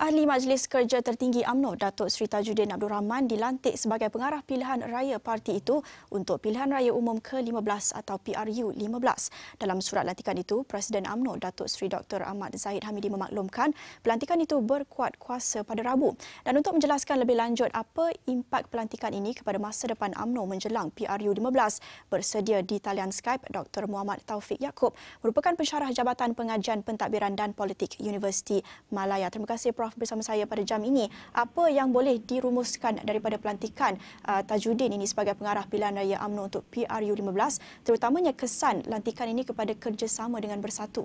Ahli Majlis Kerja Tertinggi UMNO, Datuk Seri Tajuddin Abdul Rahman dilantik sebagai pengarah pilihan raya parti itu untuk pilihan raya umum ke-15 atau PRU 15. Dalam surat lantikan itu, Presiden UMNO, Datuk Seri Dr. Ahmad Zahid Hamidi memaklumkan pelantikan itu berkuat kuasa pada Rabu. Dan untuk menjelaskan lebih lanjut apa impak pelantikan ini kepada masa depan UMNO menjelang PRU 15, bersedia di talian Skype Dr. Muhammad Taufik Yaakob, merupakan pensyarah Jabatan Pengajian Pentadbiran dan Politik Universiti Malaya. Terima kasih Prof bersama saya pada jam ini. Apa yang boleh dirumuskan daripada pelantikan Tajuddin ini sebagai pengarah pilihan raya UMNO untuk PRU 15, terutamanya kesan lantikan ini kepada kerjasama dengan Bersatu?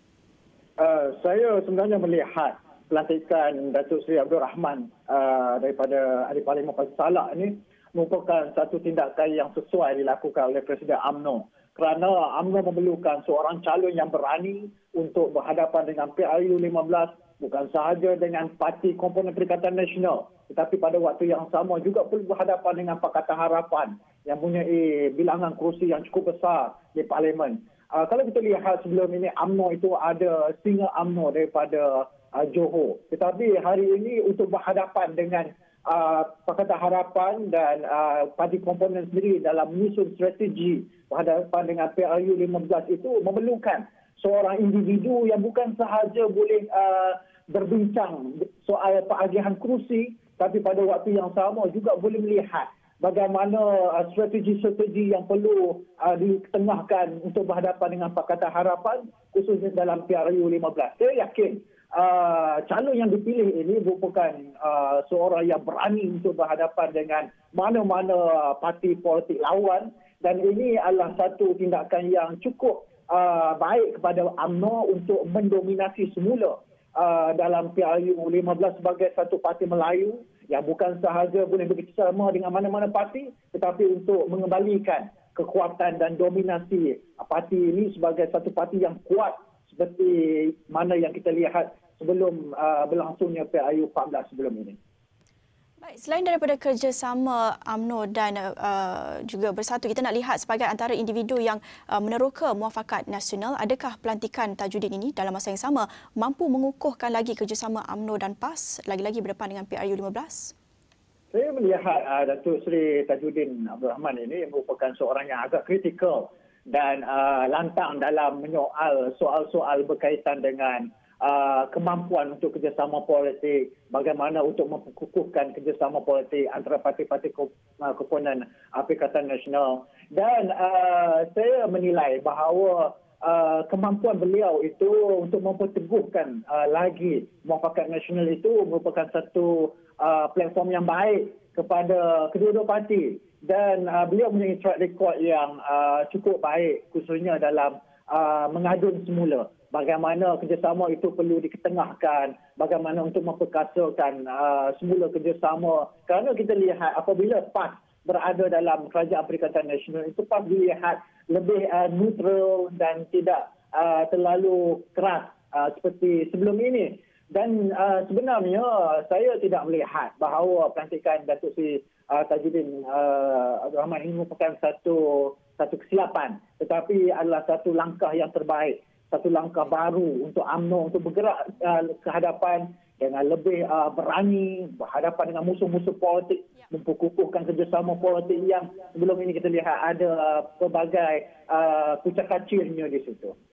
Saya sebenarnya melihat pelantikan Datuk Seri Abdul Rahman daripada Ahli Parlimen Parti Salak ini merupakan satu tindakan yang sesuai dilakukan oleh Presiden UMNO, kerana UMNO memerlukan seorang calon yang berani untuk berhadapan dengan PRU 15, bukan sahaja dengan parti komponen Perikatan Nasional, tetapi pada waktu yang sama juga perlu berhadapan dengan Pakatan Harapan yang mempunyai bilangan kerusi yang cukup besar di Parlimen. Kalau kita lihat sebelum ini, UMNO itu ada singa UMNO daripada Johor. Tetapi hari ini untuk berhadapan dengan Pakatan Harapan dan parti komponen sendiri dalam menyusun strategi berhadapan dengan PRU 15 itu memerlukan seorang individu yang bukan sahaja boleh berbincang soal pengagihan kerusi, tapi pada waktu yang sama juga boleh melihat bagaimana strategi-strategi yang perlu ditengahkan untuk berhadapan dengan Pakatan Harapan, khususnya dalam PRU 15. Saya yakin calon yang dipilih ini merupakan seorang yang berani untuk berhadapan dengan mana-mana parti politik lawan, dan ini adalah satu tindakan yang cukup baik kepada UMNO untuk mendominasi semula dalam PRU 15 sebagai satu parti Melayu yang bukan sahaja boleh bekerjasama dengan mana-mana parti, tetapi untuk mengembalikan kekuatan dan dominasi parti ini sebagai satu parti yang kuat seperti mana yang kita lihat sebelum berlangsungnya PRU 14 sebelum ini. Baik, selain daripada kerjasama UMNO dan juga Bersatu, kita nak lihat sebagai antara individu yang meneroka muafakat nasional, adakah pelantikan Tajuddin ini dalam masa yang sama mampu mengukuhkan lagi kerjasama UMNO dan PAS lagi-lagi berdepan dengan PRU 15? Saya melihat Datuk Seri Tajuddin Abdul Rahman ini merupakan seorang yang agak kritikal dan lantang dalam menyoal soal-soal berkaitan dengan kemampuan untuk kerjasama politik, bagaimana untuk memperkukuhkan kerjasama politik antara parti-parti komponen Perikatan Nasional. Dan saya menilai bahawa kemampuan beliau itu untuk memperteguhkan lagi muafakat nasional itu merupakan satu platform yang baik kepada kedua-dua parti. Dan beliau mempunyai track record yang cukup baik, khususnya dalam mengadun semula bagaimana kerjasama itu perlu diketengahkan, bagaimana untuk memperkasakan semula kerjasama. Kerana kita lihat apabila PAS berada dalam Kerajaan Perikatan Nasional, itu PAS dilihat lebih neutral dan tidak terlalu keras seperti sebelum ini. Dan sebenarnya saya tidak melihat bahawa pelantikan Datuk Seri Tajuddin Abdul Rahman ini merupakan satu kesilapan, tetapi adalah satu langkah yang terbaik, satu langkah baru untuk UMNO untuk bergerak ke hadapan dengan lebih berani berhadapan dengan musuh-musuh politik, memperkukuhkan kerjasama politik yang sebelum ini kita lihat ada pelbagai kucak kacirnya di situ.